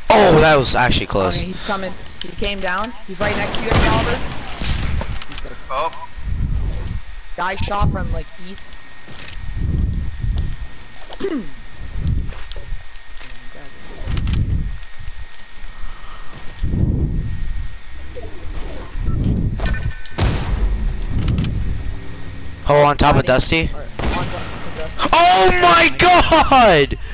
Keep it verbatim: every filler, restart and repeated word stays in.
Oh, that was actually close. Okay, he's coming. He came down. He's right next to you, Oliver. Oh. Guy shot from like east. Oh, on top of Dusty. Right, on top of Dusty. Oh my God!